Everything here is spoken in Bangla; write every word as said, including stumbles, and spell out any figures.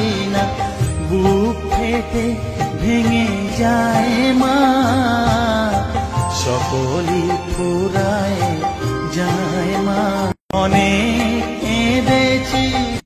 না, বুক ফেটে ভেঙে যায় মা, সকলই ফুরায় যায় মা। অনেক